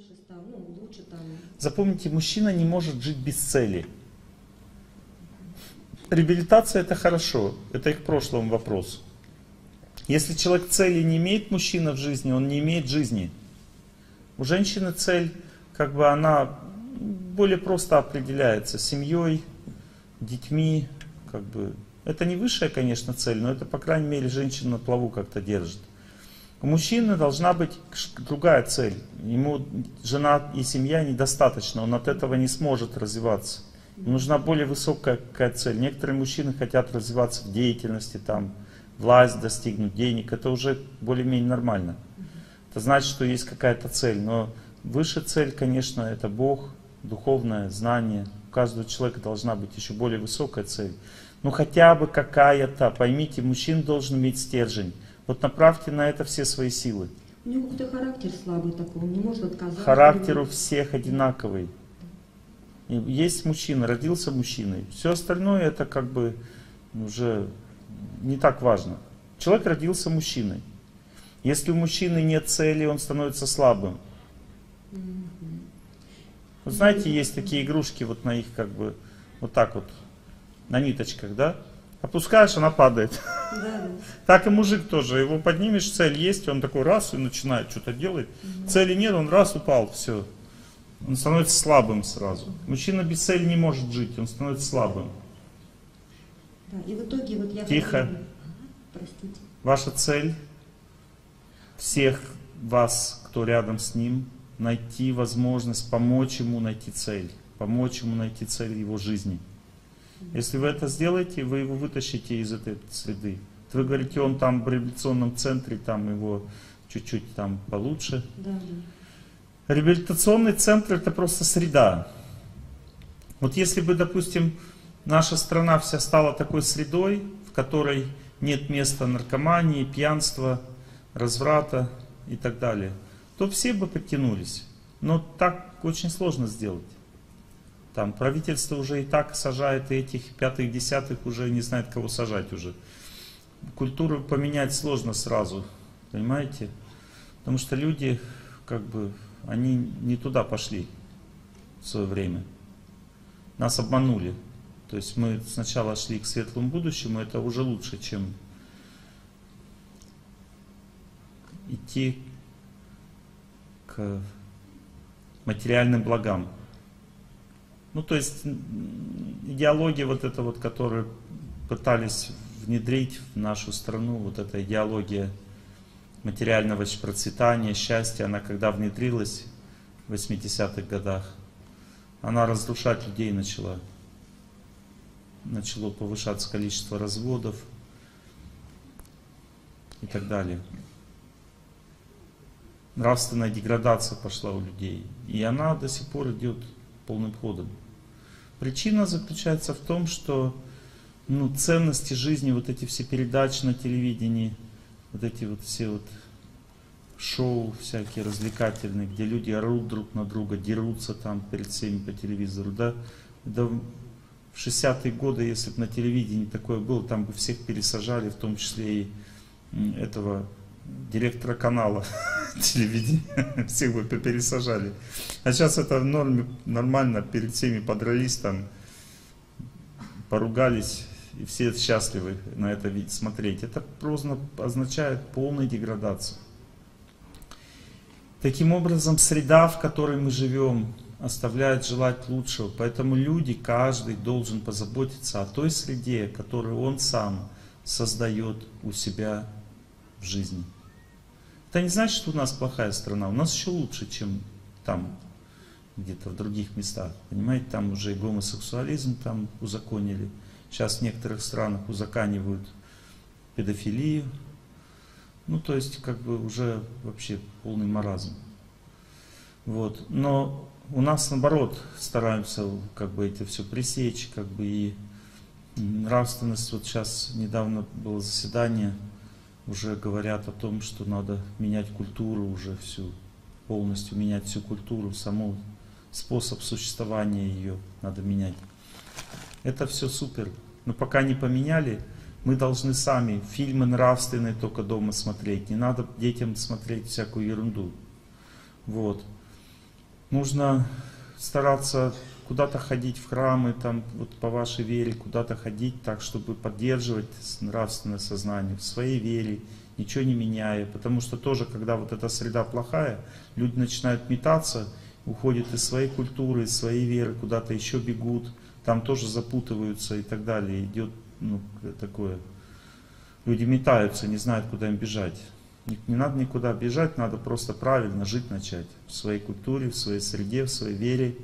больше стал, ну, лучше там. Запомните, мужчина не может жить без цели. Реабилитация — это хорошо, это и к прошлому вопросу. Если человек цели не имеет, мужчина в жизни, он не имеет жизни. У женщины цель, как бы она более просто определяется семьей, детьми, как бы. Это не высшая, конечно, цель, но это, по крайней мере, женщина на плаву как-то держит. У мужчины должна быть другая цель. Ему жена и семья недостаточно, он от этого не сможет развиваться. Ему нужна более высокая какая-то цель. Некоторые мужчины хотят развиваться в деятельности, там, власть достигнуть, денег. Это уже более-менее нормально. Это значит, что есть какая-то цель. Но выше цель, конечно, это Бог, духовное знание. У каждого человека должна быть еще более высокая цель. Ну хотя бы какая-то. Поймите, мужчина должен иметь стержень. Вот направьте на это все свои силы. У него какой-то характер слабый такой, он не может отказаться. Характер у всех одинаковый. Есть мужчина, родился мужчиной. Все остальное это как бы уже не так важно. Человек родился мужчиной. Если у мужчины нет цели, он становится слабым. Вот знаете, есть такие игрушки вот на их как бы вот так вот, на ниточках, да? Опускаешь, она падает. Да. Так и мужик тоже. Его поднимешь, цель есть, он такой раз и начинает что-то делать. Цели нет, он раз упал, все. Он становится слабым сразу. Мужчина без цели не может жить, он становится слабым. Да, и в итоге вот я... Тихо. Простите. Ваша цель, всех вас, кто рядом с ним, найти возможность помочь ему найти цель. Помочь ему найти цель его жизни. Если вы это сделаете, вы его вытащите из этой среды. Вы говорите, он там в реабилитационном центре, там его чуть-чуть там получше. Да. Реабилитационный центр — это просто среда. Вот если бы, допустим, наша страна вся стала такой средой, в которой нет места наркомании, пьянства, разврата и так далее, то все бы подтянулись. Но так очень сложно сделать. Там правительство уже и так сажает, и этих пятых, десятых уже не знает, кого сажать уже. Культуру поменять сложно сразу, понимаете? Потому что люди, как бы, они не туда пошли в свое время. Нас обманули. То есть мы сначала шли к светлому будущему, это уже лучше, чем идти к материальным благам. Ну, то есть идеология вот эта вот, которую пытались внедрить в нашу страну, вот эта идеология материального процветания, счастья, она когда внедрилась в 80-х годах, она разрушать людей начала. Начало повышаться количество разводов и так далее. Нравственная деградация пошла у людей. И она до сих пор идет полным ходом. Причина заключается в том, что ценности жизни, вот эти все передачи на телевидении, вот эти вот все вот шоу всякие развлекательные, где люди орут друг на друга, дерутся там перед всеми по телевизору, да, в 60-е годы, если бы на телевидении такое было, там бы всех пересажали, в том числе и этого директора канала телевидения, всех бы пересажали. А сейчас это нормально, перед всеми подрались, там, поругались, и все счастливы на это смотреть. Это просто означает полную деградацию. Таким образом, среда, в которой мы живем, оставляет желать лучшего. Поэтому люди, каждый должен позаботиться о той среде, которую он сам создает у себя в жизни. Это не значит, что у нас плохая страна. У нас еще лучше, чем там, где-то в других местах. Понимаете, там уже и гомосексуализм там узаконили. Сейчас в некоторых странах узаконивают педофилию. Ну, то есть, как бы уже вообще полный маразм. Вот. Но у нас, наоборот, стараемся как бы это все пресечь, как бы и нравственность. Вот сейчас недавно было заседание, уже говорят о том, что надо менять культуру уже всю, полностью менять всю культуру, саму способ существования ее надо менять. Это все супер. Но пока не поменяли, мы должны сами фильмы нравственные только дома смотреть. Не надо детям смотреть всякую ерунду. Вот. Нужно стараться куда-то ходить в храмы, там, вот по вашей вере, куда-то ходить так, чтобы поддерживать нравственное сознание в своей вере, ничего не меняя. Потому что тоже, когда вот эта среда плохая, люди начинают метаться, уходят из своей культуры, из своей веры, куда-то еще бегут, там тоже запутываются и так далее. Идет такое. Люди метаются, не знают, куда им бежать. Не надо никуда бежать, надо просто правильно жить начать. В своей культуре, в своей среде, в своей вере.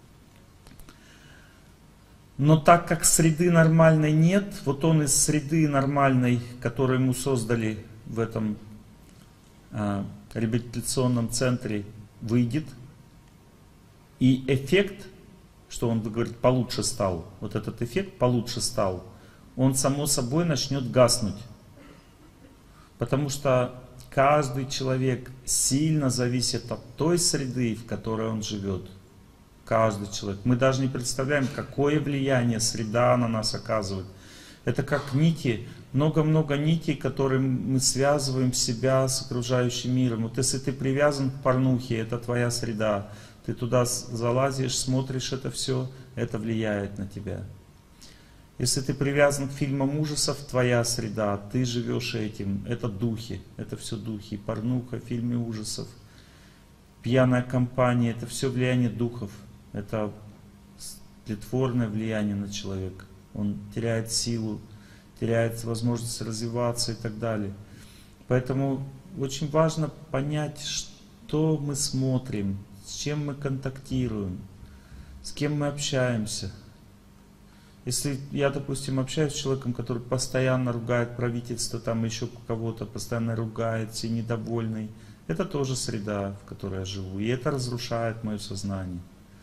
Но так как среды нормальной нет, вот он из среды нормальной, которую ему создали в этом реабилитационном центре, выйдет. И эффект, что он говорит, получше стал, вот этот эффект получше стал, он само собой начнет гаснуть. Потому что каждый человек сильно зависит от той среды, в которой он живет. Каждый человек. Мы даже не представляем, какое влияние среда на нас оказывает. Это как нити, много-много нитей, которыми мы связываем себя с окружающим миром. Вот если ты привязан к порнухе, это твоя среда. Ты туда залазишь, смотришь это все, это влияет на тебя. Если ты привязан к фильмам ужасов, твоя среда, ты живешь этим. Это духи, это все духи. Порнуха, фильмы ужасов, пьяная компания, это все влияние духов. Это тлетворное влияние на человека. Он теряет силу, теряет возможность развиваться и так далее. Поэтому очень важно понять, что мы смотрим, с чем мы контактируем, с кем мы общаемся. Если я, допустим, общаюсь с человеком, который постоянно ругает правительство, там еще кого-то, постоянно ругается и недовольный, это тоже среда, в которой я живу. И это разрушает мое сознание.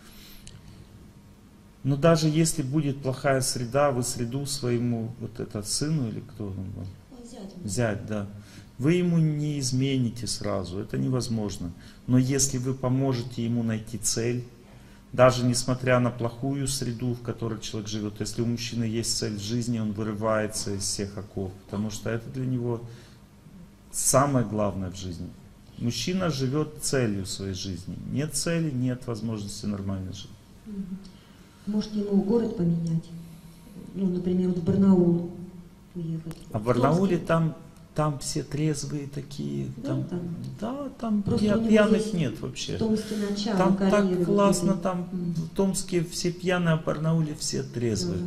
Но даже если будет плохая среда, вы среду своему, вот это сыну или кто он вам? Зять, да. Вы ему не измените сразу, это невозможно. Но если вы поможете ему найти цель, даже несмотря на плохую среду, в которой человек живет, если у мужчины есть цель в жизни, он вырывается из всех оков, потому что это для него самое главное в жизни. Мужчина живет целью своей жизни. Нет цели, нет возможности нормально жить. Может ему город поменять? Ну, например, вот в Барнаул уехать. А в Барнауле там все трезвые такие. Там пьяных нет вообще. В Томске начало Там карьеры. так классно, там в Томске все пьяные, а в Барнауле все трезвые.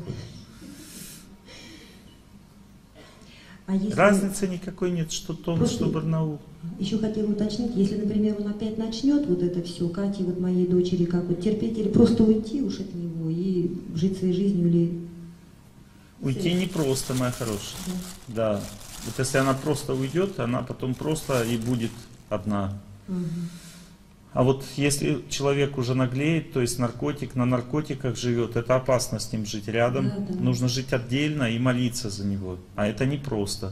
А если... Разницы никакой нет, что Томск, что Барнаул. Еще хотела уточнить, если, например, он опять начнет вот это все, Кате, вот моей дочери, как вот терпеть или просто уйти уж от него и жить своей жизнью или... Уйти непросто, моя хорошая. Да. Вот если она просто уйдет, она потом просто и будет одна. А вот если человек уже наглеет, то есть наркотик, на наркотиках живет, это опасно с ним жить рядом. Да. Нужно жить отдельно и молиться за него. А это непросто.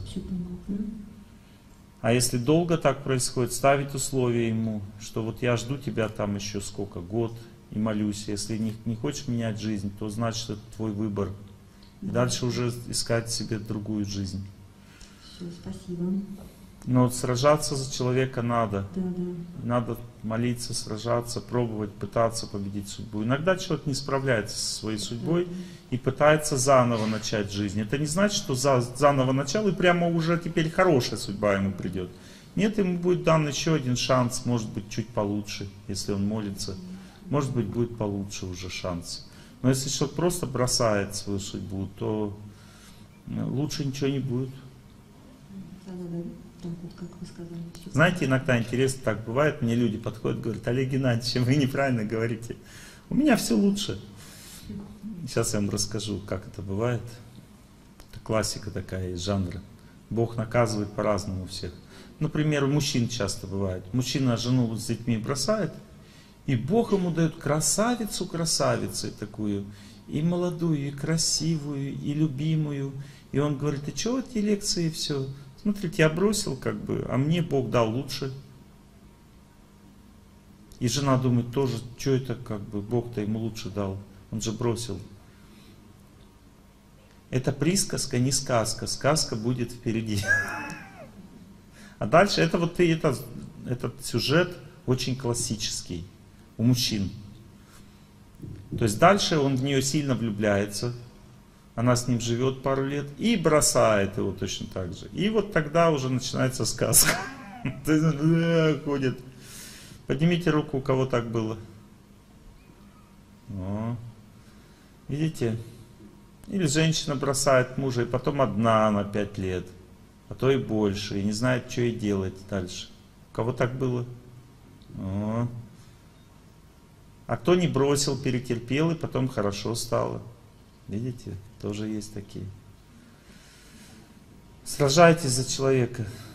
А если долго так происходит, ставить условия ему, что вот я жду тебя там еще сколько, год, и молюсь. Если не хочешь менять жизнь, то значит это твой выбор. И дальше уже искать себе другую жизнь. Все, спасибо. Но сражаться за человека надо. Да. Надо молиться, сражаться, пробовать, пытаться победить судьбу. Иногда человек не справляется со своей судьбой и пытается заново начать жизнь. Это не значит, что заново начал и прямо уже теперь хорошая судьба ему придет. Нет, ему будет дан еще один шанс, может быть чуть получше, если он молится. Может быть будет получше уже шанс. Но если человек просто бросает свою судьбу, то лучше ничего не будет. Так вот, как вы сказали. Знаете, иногда интересно так бывает, мне люди подходят, говорят: Олег Геннадьевич, вы неправильно говорите, у меня все лучше. Сейчас я вам расскажу, как это бывает. Это классика такая из жанра. Бог наказывает по-разному всех. Например, у мужчин часто бывает. Мужчина жену с детьми бросает, и Бог ему дает красавицу красавицей такую, и молодую, и красивую, и любимую. И он говорит: и что эти лекции все? Смотрите, я бросил как бы, а мне Бог дал лучше. И жена думает тоже, что это как бы, Бог-то ему лучше дал, он же бросил. Это присказка, не сказка, сказка будет впереди. А дальше, это вот этот сюжет очень классический. у мужчин. То есть дальше он в нее сильно влюбляется, она с ним живет пару лет и бросает его точно так же. И вот тогда уже начинается сказка. Ходит. Поднимите руку, у кого так было. О. Видите? Или женщина бросает мужа, и потом одна на 5 лет, а то и больше, и не знает, что ей делать дальше. У кого так было? О. А кто не бросил, перетерпел, и потом хорошо стало. Видите? Тоже есть такие. Сражайтесь за человека.